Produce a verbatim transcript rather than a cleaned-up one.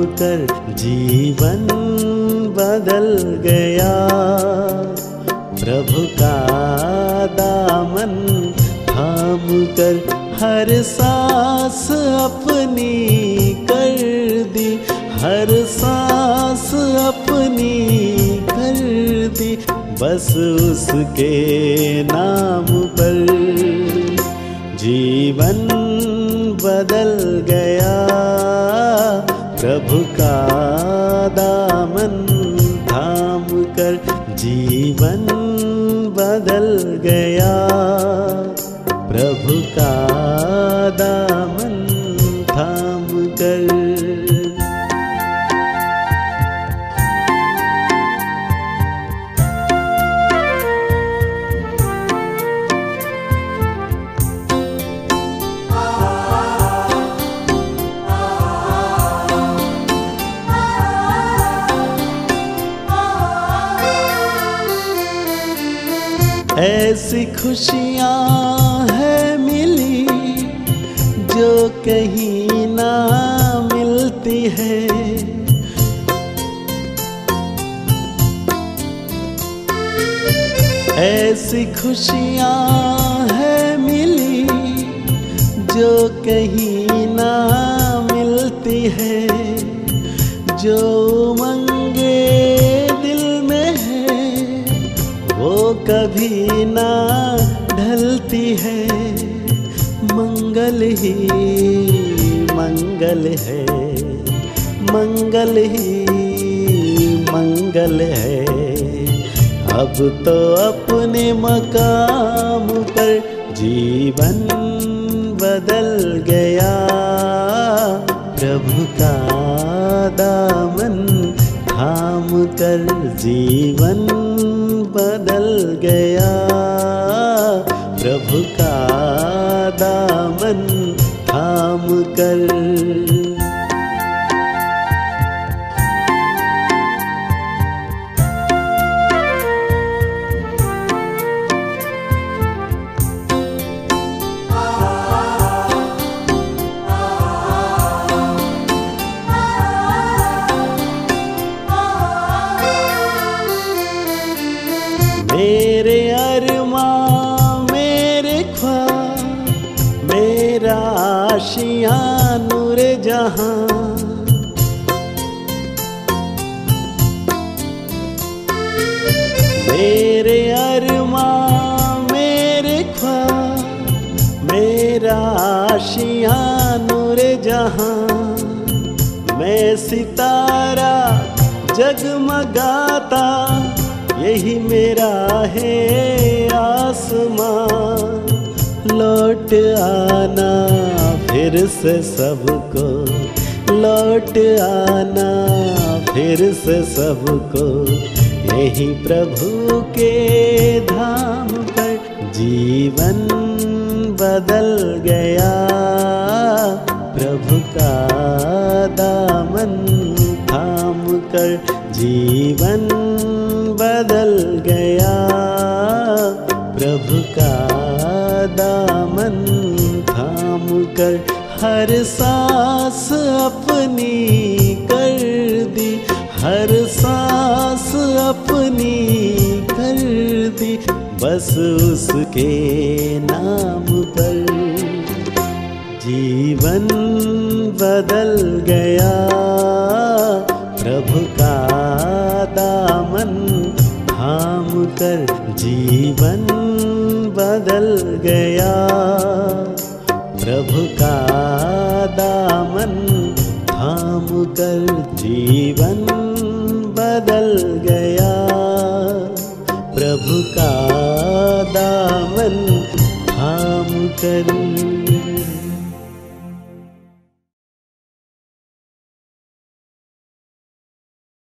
कर जीवन बदल गया। प्रभु का दामन थाम कर हर सांस अपनी कर दी, हर सांस अपनी कर दी, बस उसके नाम पर जीवन बदल गया। प्रभु का दामन थाम कर जीवन बदल गया। प्रभु का दामन थाम कर। ऐसी खुशियाँ है मिली जो कहीं ना मिलती है। ऐसी खुशियाँ है मिली जो कहीं ना मिलती है। जो उमंगे दिल में है वो कभी ना ढलती है। मंगल ही मंगल है, मंगल ही मंगल है। अब तो अपने मकाम पर जीवन बदल गया। प्रभु का दामन थाम कर जीवन बदल गया। प्रभु का दामन थाम कर। मेरे अरमां मेरे ख्वाब मेरा आशियाँ नूर जहां। मेरे अरमां मेरे ख्वाब मेरा आशियाँ नूर जहां। मैं सितारा जगमगाता यही मेरा है आसमां। लौट आना फिर से सबको, लौट आना फिर से सबको यही प्रभु के धाम पर जीवन बदल गया। प्रभु का दामन थाम कर जीवन बदल गया। प्रभु का दामन थाम कर हर सांस अपनी कर दी, हर सांस अपनी कर दी, बस उसके नाम पर जीवन बदल गया। प्रभु का दामन थाम कर जीवन बदल गया। प्रभु का दामन थाम कर जीवन बदल गया। प्रभु का दामन थाम कर।